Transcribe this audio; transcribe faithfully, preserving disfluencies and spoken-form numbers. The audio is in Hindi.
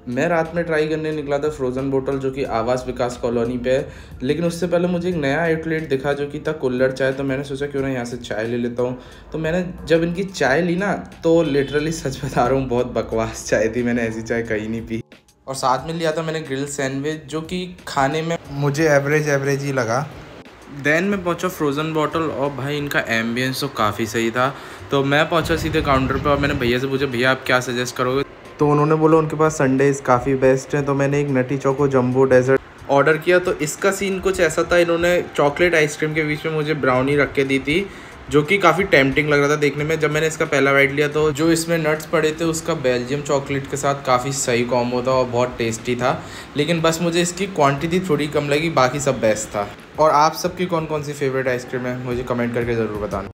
मैं रात में ट्राई करने निकला था फ्रोज़न बोतल, जो कि आवास विकास कॉलोनी पे है, लेकिन उससे पहले मुझे एक नया आउटलेट दिखा जो कि था कुल्हड़ चाय। तो मैंने सोचा क्यों ना यहाँ से चाय ले लेता हूँ। तो मैंने जब इनकी चाय ली ना, तो लिटरली सच बता रहा हूँ, बहुत बकवास चाय थी। मैंने ऐसी चाय कहीं नहीं पी। और साथ में लिया था मैंने ग्रिल सैंडविच, जो कि खाने में मुझे एवरेज एवरेज ही लगा। देन मैं पहुंचा फ्रोज़न बॉटल, और भाई इनका एम्बियंस तो काफ़ी सही था। तो मैं पहुंचा सीधे काउंटर पर और मैंने भैया से पूछा, भैया आप क्या सजेस्ट करोगे। तो उन्होंने बोला उनके पास संडेज़ काफ़ी बेस्ट हैं। तो मैंने एक nutty choco jumbo dessert order किया। तो इसका सीन कुछ ऐसा था, इन्होंने चॉकलेट आइसक्रीम के बीच में मुझे ब्राउनी रख के दी थी, जो कि काफ़ी टेम्पटिंग लग रहा था देखने में। जब मैंने इसका पहला बाइट लिया तो जो इसमें नट्स पड़े थे उसका बेल्जियम चॉकलेट के साथ काफ़ी सही कॉम्बो था और बहुत टेस्टी था। लेकिन बस मुझे इसकी क्वांटिटी थोड़ी कम लगी, बाकी सब बेस्ट था। और आप सबकी कौन कौन सी फेवरेट आइसक्रीम है मुझे कमेंट करके ज़रूर बताना।